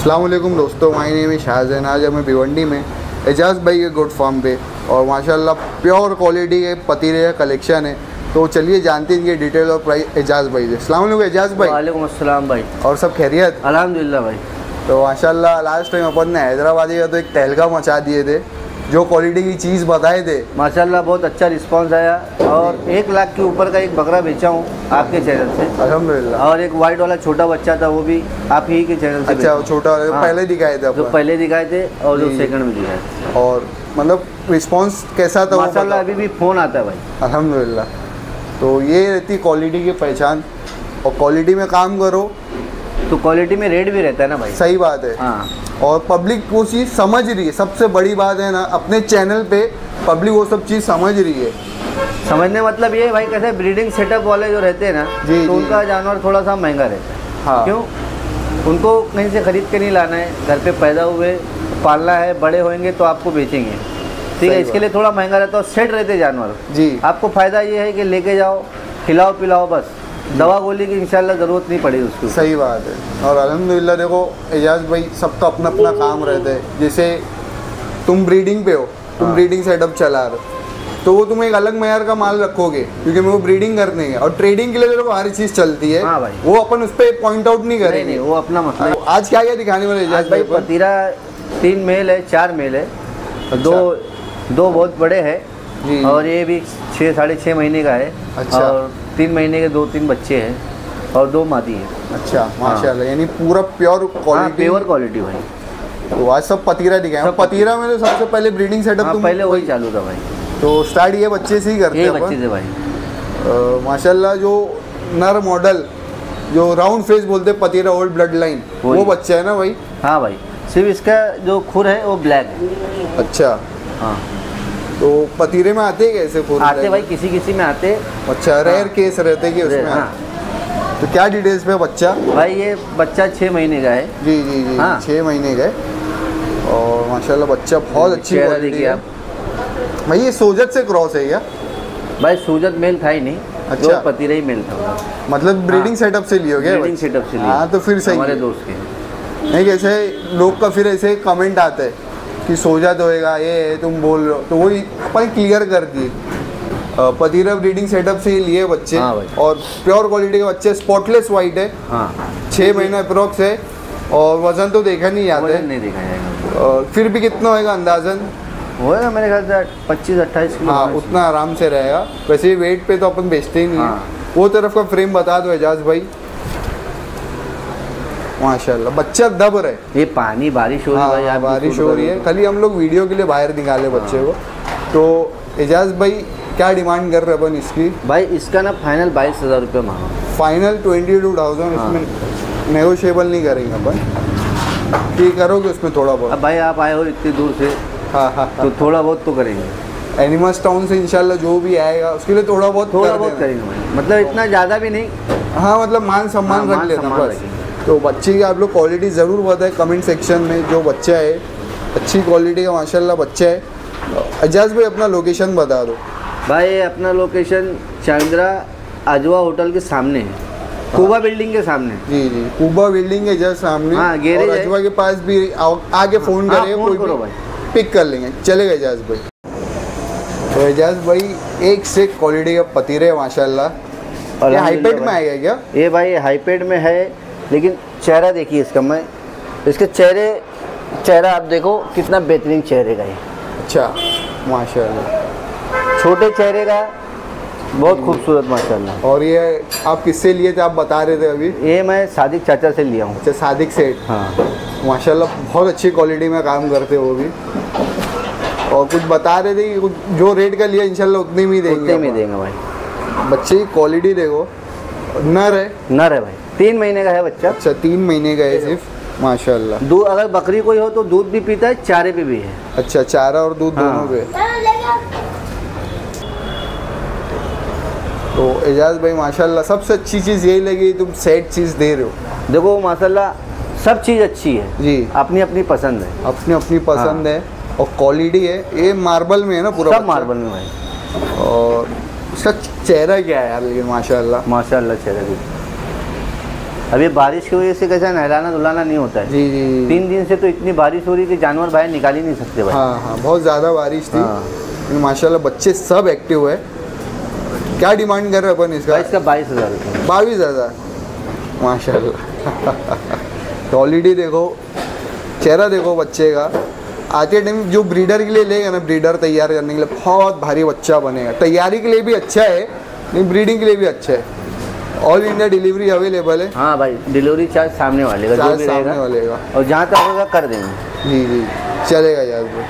अस्सलाम वालेकुम दोस्तों, माय नेम है शाहजहान। आज हमें भिवंडी में एजाज भाई के गुड फार्म पे और माशाल्लाह प्योर क्वालिटी के पतीले का कलेक्शन है। तो चलिए जानते हैं इनके डिटेल और प्राइस एजाज भाई से। अस्सलाम वालेकुम एजाज भाई। वालेकुम अस्सलाम भाई। और सब खैरियत? अल्हम्दुलिल्लाह भाई। तो माशाल्लाह लास्ट टाइम अपन ने हैदराबादी का तो एक तहलका मचा दिए थे, जो क्वालिटी की चीज़ बताए थे माशाल्लाह बहुत अच्छा रिस्पांस आया और 1 लाख के ऊपर का एक बकरा बेचा हूँ आपके चैनल से अल्हम्दुलिल्लाह। और एक वाइट वाला छोटा बच्चा था वो भी आप ही के चैनल से। अच्छा, वो छोटा वाला हाँ, पहले दिखाए थे जो पहले दिखाए थे और जो सेकंड में दिखाए थे। और मतलब रिस्पांस कैसा था? माशाल्लाह अभी भी फ़ोन आता है भाई। अल्हम्दुलिल्लाह। तो ये रहती क्वालिटी की पहचान, और क्वालिटी में काम करो तो क्वालिटी में रेट भी रहता है ना भाई। सही बात है। हाँ, और पब्लिक वो चीज़ समझ रही है, सबसे बड़ी बात है ना, अपने चैनल पे पब्लिक वो सब चीज़ समझ रही है। समझने मतलब ये है भाई, कैसे ब्रीडिंग सेटअप वाले जो रहते हैं ना जी, तो जी। उनका जानवर थोड़ा सा महंगा रहता है। हाँ। क्यों? उनको कहीं से ख़रीद के नहीं लाना है, घर पे पैदा हुए पालना है, बड़े होंगे तो आपको बेचेंगे, ठीक है। इसके लिए थोड़ा महंगा रहता है और सेट रहते जानवर जी। आपको फ़ायदा ये है कि लेके जाओ, खिलाओ पिलाओ, बस दवा गोली की इंशाल्लाह ज़रूरत नहीं पड़ेगी उसको। सही बात है। और अल्हम्दुलिल्लाह देखो एजाज भाई, सबका अपना अपना काम रहता है। जैसे तुम ब्रीडिंग पे हो, तुम ब्रीडिंग सेटअप चला रहे हो, तो वो तुम एक अलग मेयर का माल रखोगे क्योंकि मैं वो ब्रीडिंग करने है, और ट्रेडिंग के लिए देखो हर चीज़ चलती है। हाँ भाई। वो अपन उस पर पॉइंट आउट नहीं करेंगे। नहीं, वो अपना मसला है। आज क्या क्या दिखाने वाले एजाज आज भाई भाई? पतीरा 3 मेल है, 4 मेल है, दो बहुत बड़े हैं जी। और ये भी 6 साढ़े 6 महीने का है। अच्छा। और 3 महीने के 2-3 बच्चे हैं और 2 मादी हैं। अच्छा माशाल्लाह, यानी पूरा प्योर हाँ, क्वालिटी। प्योर क्वालिटी भाई। तो आज सब पतीरा दिखाए। सब पतीरा में तो सबसे पहले ब्रीडिंग सेटअप हाँ, तुम पहले वही चालू था भाई। तो स्टार्ट ये बच्चे से ही करते ये हैं बच्चे अपन। से भाई। माशाल्लाह जो नर मॉडल, जो राउंड फेस बोलते हैं पतीरा, ओल्ड ब्लड लाइन, वो बच्चा है ना भाई? हाँ भाई, सिर्फ इसका जो खुर है वो ब्लैक है। अच्छा। हाँ, तो पतीरे में आते हैं कैसे खुद? आते भाई, किसी किसी में आते। अच्छा, रेयर केस रहते कि उसमें? हाँ तो क्या डिटेल्स पे बच्चा? भाई, ये बच्चा 6 महीने का है। जी जी जी। हाँ। 6 महीने का है और माशाल्लाह बच्चा बहुत अच्छी चेहरा क्वालिटी देखिए है। आप भाई ये सोजत से क्रॉस है क्या? भाई। सूजत मेल था ही नहीं। अच्छा। जो पतीरा ही मेल था। मतलब ब्रीडिंग सेटअप से लियो क्या? ब्रीडिंग सेटअप से लिए। हाँ, तो फिर सही हमारे है। दोस्त के। नहीं, कैसे लोग का फिर ऐसे कमेंट आता है कि सोजा तो होएगा, ये है तुम बोल रहे हो, तो वही अपन क्लियर कर दिए। पतीरा ब्रीडिंग सेटअप से ही लिए बच्चे। हाँ भाई। और प्योर क्वालिटी के बच्चे, स्पॉटलेस वाइट है। हाँ, 6 महीना अप्रोक्स है और वजन तो देखा नहीं जाता वजन है। नहीं देखा जाएगा। और फिर भी कितना होएगा अंदाजन? होएगा मेरे ख्याल से 25-28 किलो। हाँ, उतना आराम से रहेगा। वैसे वेट पे तो अपन बेचते ही नहीं है। हाँ। वो तरफ का फ्रेम बता दो एजाज भाई। माशाल्लाह बच्चा दब रहे। ये पानी बारिश हो रही है भाई। हाँ, आप बारिश हो रही है। खाली हम लोग वीडियो के लिए बाहर निकाले बच्चे को। तो एजाज भाई क्या डिमांड कर रहे अपन इसकी? भाई इसका ना फाइनल 22,000 रुपये मांगा। फाइनल 22,000। इसमें नेगोशिएबल नहीं करेंगे अपन। ठीक करोगे उसमें थोड़ा बहुत? अब भाई आप आए हो इतनी दूर से, हाँ हाँ। तो थोड़ा बहुत तो करेंगे। एनिमल्स टाउन से इंशाल्लाह जो भी आएगा उसके लिए थोड़ा बहुत कर देना। करेंगे भाई, मतलब इतना ज़्यादा भी नहीं। हाँ, मतलब मान सम्मान हाँ, रख मान लेना सम्मान बस। रखेंगे। तो बच्चे की आप लोग क्वालिटी ज़रूर बताएं कमेंट सेक्शन में। जो बच्चा है अच्छी क्वालिटी का माशाल्लाह बच्चा है। एजाज भाई अपना लोकेशन बता दो। भाई अपना लोकेशन चांद्रा अजवा होटल के सामने है, कुबा बिल्डिंग के सामने। जी जी, कुबा बिल्डिंग है जस्ट सामने। हाँ, गैरेज और है। अजवा के पास भी आगे फ़ोन हाँ, करिए, फोन कोई करो भी भाई। पिक कर लेंगे। चलेगा एजाज भाई। तो एजाज भाई एक से क्वालिटी का पतीरे है माशाल्लाह। ये हाईपेड में आएगा क्या? ये भाई हाईपेड में है, लेकिन चेहरा देखिए इसका। मैं इसके चेहरा आप देखो कितना बेहतरीन चेहरे का है। अच्छा माशाल्लाह। छोटे चेहरे का, बहुत खूबसूरत माशाल्लाह। और ये आप किससे लिए थे? आप बता रहे थे अभी। ये मैं सादिक चाचा से लिया हूँ। अच्छा, सादिक सेठ। हाँ, माशाल्लाह बहुत अच्छी क्वालिटी में काम करते वो भी। और कुछ बता रहे थे कि जो रेट का लिया इंशाल्लाह उतने में ही देंगे। उतने में देंगे भाई। बच्चे की क्वालिटी देखो, नर है। नर है भाई, 3 महीने का है बच्चा। अच्छा, 3 महीने का है सिर्फ। माशाल्लाह। दूध अगर बकरी कोई हो तो दूध भी पीता है, चारे पे भी है। अच्छा, चारा और दूध दोनों पे। तो एजाज भाई माशाल्लाह सबसे अच्छी चीज़ यही लगी, तुम सेट चीज़ दे रहे हो। देखो माशाल्लाह सब चीज़ अच्छी है जी, अपनी अपनी पसंद है। अपनी अपनी पसंद है और क्वालिटी है। ये मार्बल में है ना पूरा? सब मार्बल में भाई। और इसका चेहरा क्या है यार, लेकिन माशाल्लाह माशाल्लाह चेहरा भी। अभी बारिश की वजह से कैसा नहलाना धुलाना नहीं होता है। जी जी 3 दिन से तो इतनी बारिश हो रही कि जानवर बाहर निकाल ही नहीं सकते भाई। हाँ हाँ, बहुत ज़्यादा बारिश थी। हाँ। लेकिन माशाल्लाह बच्चे सब एक्टिव है। क्या डिमांड कर रहे अपन इसका? इसका 22,000 रुपये। 22,000 माशाल्लाह। क्वालिटी देखो, चेहरा देखो बच्चे का। आते टाइम जो ब्रीडर के लिए लेगा ना, ब्रीडर तैयार करने के लिए बहुत भारी बच्चा बनेगा। तैयारी के लिए भी अच्छा है, लेकिन ब्रीडिंग के लिए भी अच्छा है। ऑल इंडिया डिलीवरी अवेलेबल है। हाँ भाई, डिलीवरी चार्ज सामने वाले का, जो भी सामने वाले का, और जहाँ तक होगा कर देंगे। जी जी चलेगा यार भाई।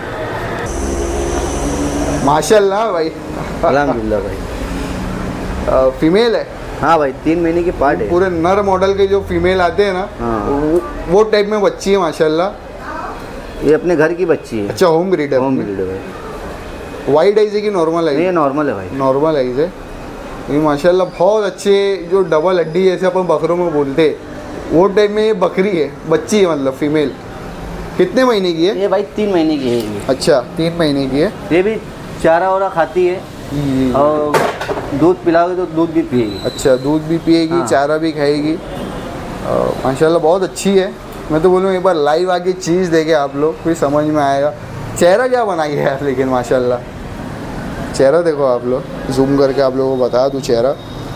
माशाल्लाह भाई। अल्हम्दुलिल्लाह भाई। फीमेल है? हाँ भाई, 3 महीने की पार्ट है। पूरे नर मॉडल के जो फीमेल आते हैं ना, हाँ। वो टाइप में बच्ची है माशाल्लाह। ये अपने घर की बच्ची है। अच्छा, होम ब्रीड है? होम ब्रीड है भाई। वाइट आइज है कि नॉर्मल आइज? ये नॉर्मल है भाई। नॉर्मल आइज है। ये माशाल्लाह बहुत अच्छे, जो डबल हड्डी जैसे अपन बकरों में बोलते वो टाइप में ये बकरी है, बच्ची है मतलब फीमेल। कितने महीने की है? ये भाई 3 महीने की है ये। अच्छा, 3 महीने की है। ये भी चारा वारा खाती है जी। और दूध पिलाओगे तो दूध भी पिएगी। अच्छा, दूध भी पिएगी। हाँ। चारा भी खाएगी। माशाल्लाह बहुत अच्छी है। मैं तो बोलूँ एक बार लाइव आके चीज़ देखे आप लोग, फिर समझ में आएगा। चेहरा क्या बनाई है यार, लेकिन माशाल्लाह चेहरा देखो आप लोग, जूम करके आप लोगों को बता दूँ चेहरा।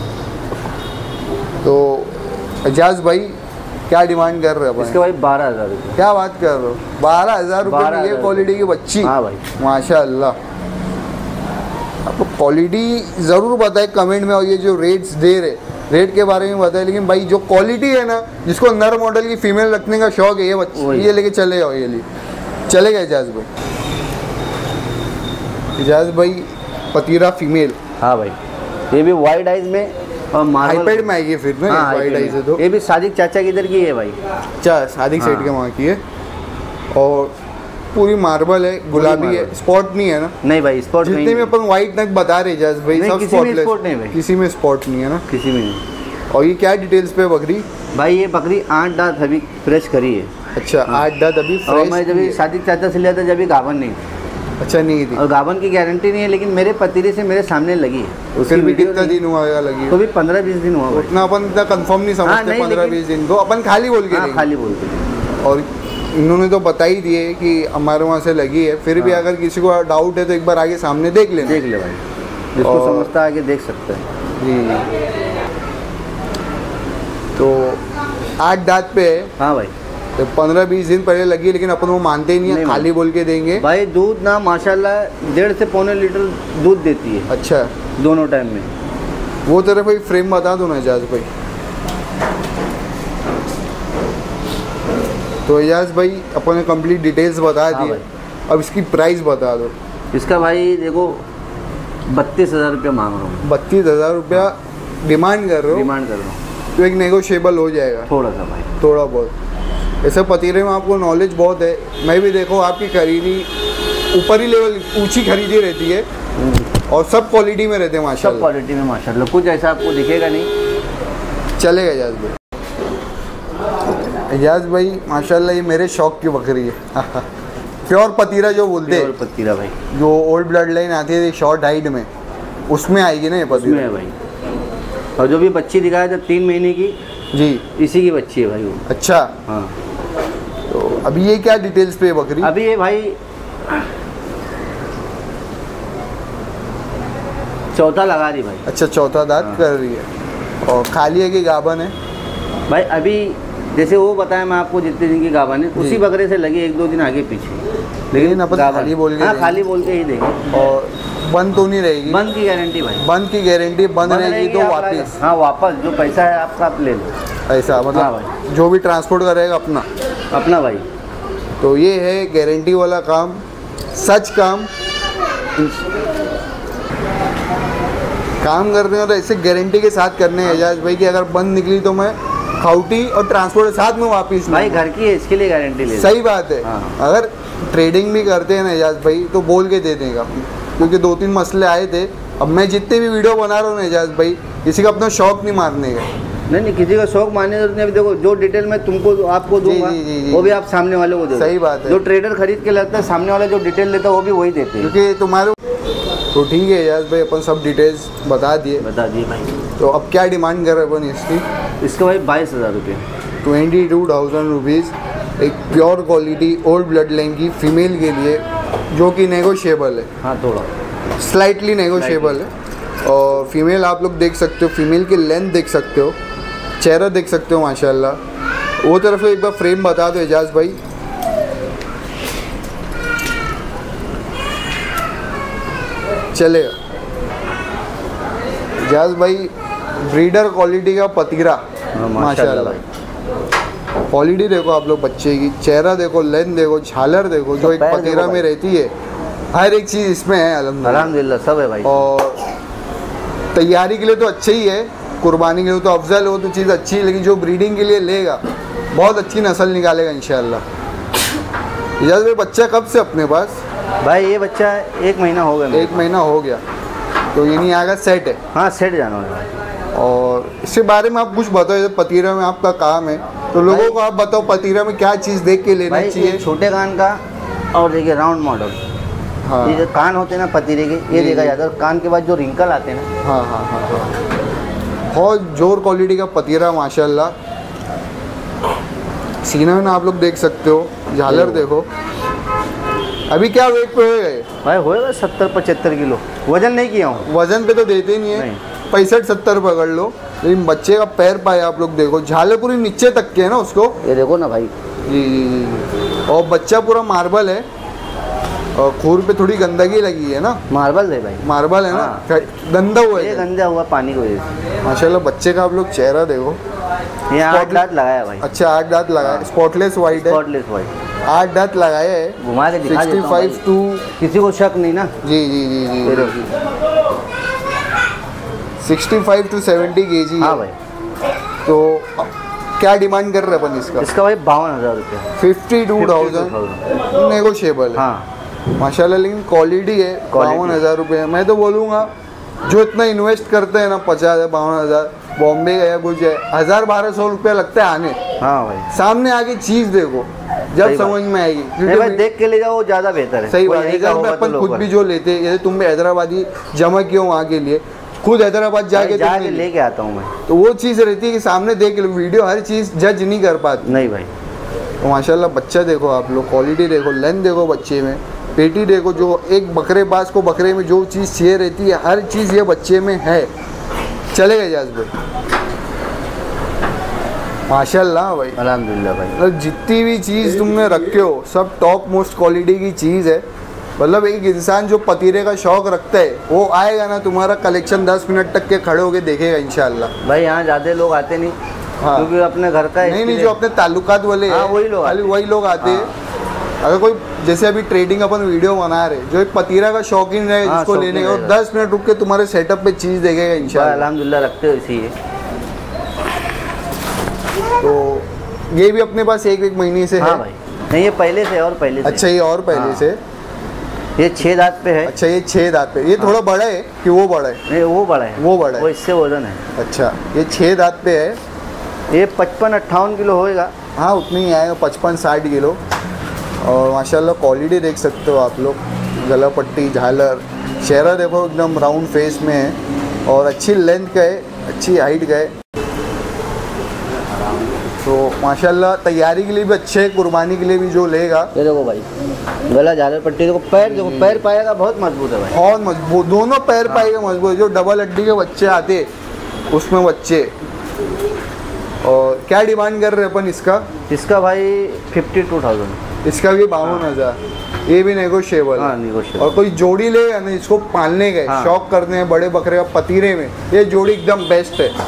तो एजाज भाई क्या डिमांड कर रहे हो? इसके भाई 12,000 रुपये। क्या बात कर रहे हो? 12,000 रुपये में ये क्वालिटी की बच्ची? हाँ भाई माशाल्लाह। आपको क्वालिटी ज़रूर बताए कमेंट में, और ये जो रेट्स दे रहे, रेट के बारे में बताए, लेकिन भाई जो क्वालिटी है ना, जिसको नर मॉडल की फीमेल रखने का शौक है, ये बच्ची ये लेके चले जाओ। ये लिए चलेगा एजाज भाई। एजाज भाई पतीरा फीमेल। हाँ भाई, ये भी वाइड आइज में और मार्बल हाईपेड में आएगी फिर ना? हाँ, वाइड आइज है तो। ये भी सादिक चाचा की इधर की है भाई। अच्छा, सादिक हाँ। साइड के वहाँ की है। और पूरी मार्बल है, गुलाबी है, स्पॉट नहीं है ना? नहीं भाई, स्पॉट जितने में अपन वाइट नग बता रहे एजाज भाई, नहीं, सब किसी में स्पॉटलेस। स्पॉट नहीं भाई। किसी में स्पॉट नहीं है ना? किसी में नहीं। और ये क्या डिटेल्स पे बकरी? भाई ये बकरी 8 दांत अभी फ्रेश करी है। अच्छा, 8 दांत अभी और फ्रेश मैं जब की है। सादिक चाचा से लिया था जब गावन नहीं थी, अच्छा नहीं थी। और गावन की गारंटी नहीं है, लेकिन मेरे पतीले से मेरे सामने लगी है। फिर भी कितना दिन हुआ लगी? तो भी 15-20 दिन हुआ भाई। उतना अपन इतना कंफर्म नहीं हाँ, समझते। नहीं, 15-20 दिन को अपन खाली बोल के हाँ, देंगे। खाली बोलते हैं। और इन्होंने तो बता ही दिए कि हमारे वहाँ से लगी है। फिर भी हाँ। अगर किसी को डाउट है तो एक बार आगे सामने देख लेना। देख ले भाई, जिसको और- समझता है आगे देख सकता है। जी। तो 8 दांत पे है, हाँ भाई। तो 15-20 दिन पहले लगी, लेकिन अपन वो मानते ही नहीं है, नहीं खाली बोल के देंगे। भाई दूध ना माशाल्लाह 1.5 से पौने लीटर दूध देती है अच्छा, दोनों टाइम में। वो तेरे भाई फ्रेम बता दो ना एजाज भाई। तो एजाज भाई अपन ने कंप्लीट डिटेल्स बता हाँ दी। भाई। अब इसकी प्राइस बता दो। इसका भाई देखो 32,000 रुपया मांग रहा हूँ। 32,000 रुपया डिमांड कर रहे हो? डिमांड कर रहा हूँ। तो एक नेगोशिएबल हो जाएगा थोड़ा सा भाई, थोड़ा बहुत। ऐसे पतीले में आपको नॉलेज बहुत है। मैं भी देखो आपकी खरीदी ऊपर ही लेवल ऊंची खरीदी रहती है, और सब क्वालिटी में रहते हैं सब माशाल्लाह। क्वालिटी में माशाल्लाह, कुछ ऐसा आपको दिखेगा नहीं। चलेगा एजाज भाई। एजाज भाई माशाल्लाह ये मेरे शौक की बकरी है। प्योर पतीरा जो बोलते प्योर हैं, पतीरा भाई, जो ओल्ड ब्लड लाइन आती है शॉर्ट हाइट में, उसमें आएगी ना ये उसमें पतीरा? है भाई। और जो भी बच्ची दिखाया था 3 महीने की, जी। इसी की बच्ची है भाई वो। अच्छा, हाँ। तो अभी ये क्या डिटेल्स पे है बकरी? अभी ये भाई चौथा लगा रही भाई। अच्छा, चौथा दांत हाँ। कर रही है। और खाली है कि गाभन है? भाई अभी जैसे वो बताया मैं आपको, जितने दिन की गाभन है उसी बकरे से लगी 1-2 दिन आगे पीछे, लेकिन अपन गाभन। खाली बोल के हाँ, देंगे। खाली बोल के ही देंगे। और बंद तो नहीं रहेगी? बंद की गारंटी भाई। बंद की गारंटी। बंद रहेगी तो आप वापस? हाँ, वापस जो पैसा है आपका आप ले लो। ऐसा हाँ मतलब भाई। जो भी ट्रांसपोर्ट करेगा अपना? अपना भाई। तो ये है गारंटी वाला काम, सच काम। काम करने और ऐसे गारंटी के साथ करने हैं एजाज भाई, कि अगर बंद निकली तो मैं खाउटी और ट्रांसपोर्ट के साथ में वापस भाई लूँगा। घर की है, इसके लिए गारंटी ले लो। सही बात है। हाँ। अगर ट्रेडिंग भी करते हैं ना एजाज भाई, तो बोल के दे देगा, क्योंकि 2-3 मसले आए थे। अब मैं जितने भी वीडियो बना रहा हूँ ना एजाज भाई, किसी का अपना शौक नहीं मारने का। नहीं, किसी का शौक मानने जरूरत नहीं। अभी देखो जो डिटेल मैं तुमको आपको दूंगा, जी, जी, जी, वो भी आप सामने वाले को दो। सही बात है। जो ट्रेडर खरीद के लाता है, सामने वाला जो डिटेल लेता है वो भी वही देते हैं। क्योंकि तुम्हारे तो ठीक है एजाज भाई, अपन सब डिटेल्स बता दिए। बता दिए भाई। तो अब क्या डिमांड कर रहे हैं अपन इसकी? इसका भाई 22,000 रुपये। 22,000 रुपीज़ एक pure quality old blood line की फीमेल के लिए, जो कि नेगोशिएबल है। हाँ थोड़ा स्लाइटली नेगोशिएबल है। और फीमेल आप लोग देख सकते हो, फीमेल की लेंथ देख सकते हो, चेहरा देख सकते हो माशाल्लाह। वो तरफ से एक बार फ्रेम बता दो एजाज भाई। चलेगा एजाज भाई, ब्रीडर क्वालिटी का पतीरा माशाल्लाह। क्वालिटी देखो आप लोग बच्चे की, चेहरा देखो, लेंथ देखो, झालर देखो, जो एक पतीरा में रहती है, हर एक चीज़ इसमें है अल्हम्दुलिल्लाह सब है भाई। और तैयारी के लिए तो अच्छे ही है, कुर्बानी के लिए तो अफजल हो तो चीज़ अच्छी है, लेकिन जो ब्रीडिंग के लिए लेगा बहुत अच्छी नस्ल निकालेगा इंशाल्लाह। इजाज़ भाई बच्चा कब से अपने पास? भाई ये बच्चा 1 महीना हो गया। 1 महीना हो गया, तो ये नहीं आएगा, सेट है? हाँ सेट जानवर है। और इसके बारे में आप कुछ बताओ, जैसे पतीरा में आपका काम है तो लोगों को आप बताओ पतीरा में क्या चीज़ देख के लेना चाहिए? छोटे कान का, और देखिए राउंड मॉडल। हाँ, ये जो कान होते हैं ना पतीरे के, ये देखा जाता है। कान के बाद जो रिंकल आते हैं ना, हाँ हाँ हाँ हाँ, बहुत जोर क्वालिटी का पतीरा माशाल्लाह। सीना में आप लोग देख सकते हो, झालर देखो। अभी क्या वेट पे हो गए भाई? होएगा 70-75 किलो। वजन नहीं किया हूँ। वजन पे तो देते ही नहीं है, 65-70 पकड़ लो। लेकिन बच्चे का पैर पाए आप लोग देखो, झाले पूरी नीचे तक के है ना उसको, ये देखो ना भाई। जी जी जी। और बच्चा पूरा मार्बल है, और खूर पे थोड़ी गंदगी लगी है ना। मार्बल है भाई, मार्बल है ना। हाँ। गंदा हुआ ये है, गंदा हुआ पानी की वजह से। माशाल्लाह बच्चे का आप लोग चेहरा देखो। ये 8 दांत लगाया भाई। अच्छा 8 दांत लगाए, स्पॉटलेस वाइट है, स्पॉटलेस वाइट। 8 दांत लगाए है। घुमा के दिखा देता हूँ 65 टू, किसी को शक नहीं ना। जी जी जी जी, ये देखो। 65 टू 70 kg। हाँ भाई। तो क्या डिमांड कर रहे हैं अपन इसका? इसका भाई 52,000 रुपये। 52,000 नेगोशिएबल है। हाँ माशाल्लाह, लेकिन क्वालिटी है। 52,000 रुपये मैं तो बोलूँगा जो इतना इन्वेस्ट करते हैं ना, 50,000-52,000, बॉम्बे गया कुछ है, 1,000-1,200 रुपया लगता है आने। हाँ भाई, सामने आके चीज़ देखो, जब समझ में आएगी। नहीं भाई, देख के ले जाओ, ज़्यादा बेहतर है। सही बात है। अपन खुद भी जो लेते हैं, जैसे तुम हैदराबादी जमा किए हो वहाँ के लिए, खुद हैदराबाद जाके लेके आता हूँ मैं, तो वो चीज़ रहती है कि सामने देख लो, वीडियो हर चीज़ जज नहीं कर पाती। नहीं भाई। तो माशाल्लाह बच्चा देखो आप लोग, क्वालिटी देखो, लेंथ देखो बच्चे में, पेटी देखो, जो एक बकरे बाज को बकरे में जो चीज़ चाहिए रहती है, हर चीज़ ये बच्चे में है। चलेगा एजाज भाई? माशाल्लाह भाई, अल्हम्दुलिल्लाह भाई। मतलब जितनी भी चीज़ तुमने रखे हो सब टॉप मोस्ट क्वालिटी की चीज़ है। मतलब एक इंसान जो पतीरे का शौक रखता है वो आएगा ना, तुम्हारा कलेक्शन 10 मिनट तक के खड़े होके देखेगा इंशाल्लाह। भाई यहाँ ज़्यादा लोग आते नहीं। हाँ, क्योंकि अपने घर का नहीं, जो अपने ताल्लुकात वाले हाँ, हैं, वही लोग आते हैं। अगर कोई जैसे अभी ट्रेडिंग अपन वीडियो बना रहे, जो एक पतीरा का शौकीन है जिसको लेने का, 10 मिनट रुक के तुम्हारे सेटअप पे चीज़ देखेगा इंशाल्लाह। अल्हम्दुलिल्लाह रखते हो इसी है। तो ये भी अपने पास एक महीने से हाँ है भाई। नहीं, ये पहले से और पहले से। अच्छा, ये और पहले से। ये 6 दांत पे है। अच्छा, ये 6 दांत पे। ये थोड़ा बड़ा है कि वो बड़ा है? नहीं, वो बड़ा है। वो बड़ा है, वो इससे वजन है। अच्छा, ये 6 दांत पे है। ये 55-58 किलो होएगा। हाँ, उतनी ही आएगा, 55-60 किलो। और माशाल्लाह क्वालिटी देख सकते हो आप लोग, गला पट्टी, झालर, चेहरा देखो एकदम राउंड फेस में है, और अच्छी लेंथ का है, अच्छी हाइट का है। तो माशाल्लाह तैयारी के लिए भी अच्छे है, कुर्बानी के लिए भी जो लेगा। ये देखो भाई, गला, झालर पट्टी देखो, पैर देखो, पैर पाएगा बहुत मजबूत है भाई। बहुत मजबूत, दोनों पैर पाएगा मजबूत। जो डबल हड्डी के बच्चे आते उसमें बच्चे। और क्या डिमांड कर रहे हैं अपन इसका? इसका भाई 52,000। इसका भी 52,000, ये भी नेगोशिएबल। हाँ, नेगोशिएबल। और कोई जोड़ी लेगा ना, इसको पालने गए, हाँ, शौक करने हैं बड़े बकरे का पतीरे में, ये जोड़ी एकदम बेस्ट है।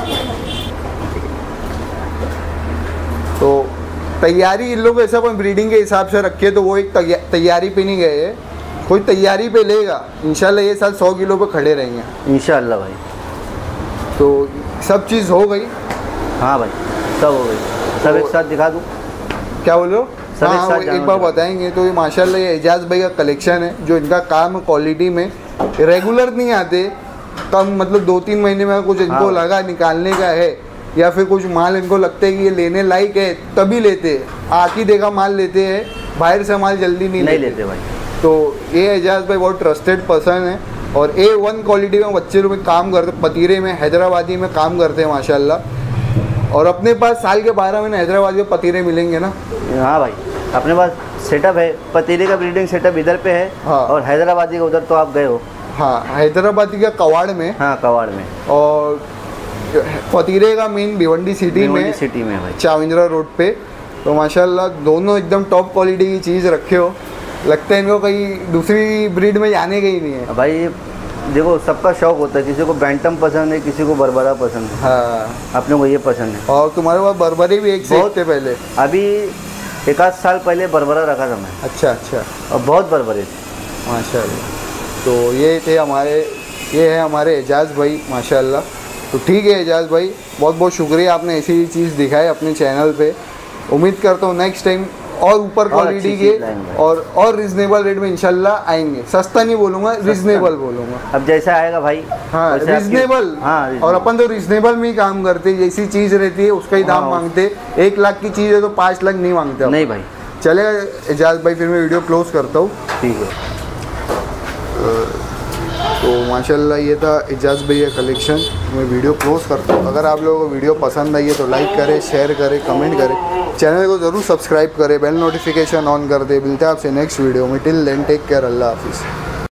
तो तैयारी इन लोग ऐसा अपन ब्रीडिंग के हिसाब से रखे, तो वो एक तैयारी पे नहीं गए, कोई तैयारी पे लेगा इंशाल्लाह ये साल 100 किलो पे खड़े रहेंगे इंशाल्लाह भाई। तो सब चीज़ हो गई? हाँ भाई, सब हो गई। सब एक साथ दिखा दूँ? क्या बोलो? हाँ, एक बार बताएं। बताएंगे। तो ये माशाल्लाह ये एजाज भाई का कलेक्शन है, जो इनका काम है क्वालिटी में, रेगुलर नहीं आते, कम मतलब 2-3 महीने में कुछ इनको लगा निकालने का है, या फिर कुछ माल इनको लगता है कि ये लेने लायक है, तभी लेते हैं। आकी देखा माल लेते हैं, बाहर से माल जल्दी नहीं लेते भाई। तो ये एजाज भाई बहुत ट्रस्टेड पर्सन है, और A1 क्वालिटी में बच्चे लोग काम करते, पतीरे में, हैदराबादी में काम करते हैं माशाल्लाह। और अपने पास साल के 12 महीने हैदराबाद के पतीरे मिलेंगे ना? हाँ भाई, अपने पास सेटअप है, पतीरे का ब्रीडिंग सेटअप इधर पे है। हाँ। और हैदराबादी का उधर तो आप गए हो। हाँ, हैदराबादी का कवाड़ में। हाँ, कवाड़ में। और पतीरे का मेन भिवंडी सिटी में है भाई, चाविंद्रा रोड पे। तो माशाल्लाह दोनों एकदम टॉप क्वालिटी की चीज़ रखे हो। लगता है इनको कहीं दूसरी ब्रीड में जाने का ही नहीं है भाई। देखो, सबका शौक होता है, किसी को बैंटम पसंद है, किसी को बरबरा पसंद है। हाँ, अपने को ये पसंद है। और तुम्हारे पास बरबरी भी एक से एक थे पहले? अभी 1 साल पहले बरबरा रखा था मैं। अच्छा अच्छा। और बहुत बरबरे थे माशाल्लाह। तो ये है हमारे एजाज़ भाई माशाल्लाह। तो ठीक है एजाज़ भाई, बहुत बहुत शुक्रिया, आपने ऐसी चीज़ दिखाई अपने चैनल पे। उम्मीद करता हूँ नेक्स्ट टाइम और ऊपर क्वालिटी के और रिजनेबल रेट में इंशाल्लाह आएंगे। सस्ता नहीं बोलूँगा, रिजनेबल बोलूँगा। अब जैसा आएगा भाई। हाँ, रिजनेबल। हाँ, और अपन तो रिजनेबल में ही काम करते, जैसी चीज़ रहती है उसका ही दाम मांगते। 1 लाख की चीज़ है तो 5 लाख नहीं मांगते। नहीं भाई। चलेगा एजाज़ भाई, फिर मैं वीडियो क्लोज करता हूँ। ठीक है। तो माशाल्लाह ये था एजाज़ भाई का कलेक्शन। मैं वीडियो क्लोज करता हूँ। अगर आप लोगों को वीडियो पसंद आई है तो लाइक करें, शेयर करें, कमेंट करें, चैनल को ज़रूर सब्सक्राइब करें, बेल नोटिफिकेशन ऑन कर दे। मिलते हैं आपसे नेक्स्ट वीडियो में। टिल देन टेक केयर, अल्लाह हाफिज़।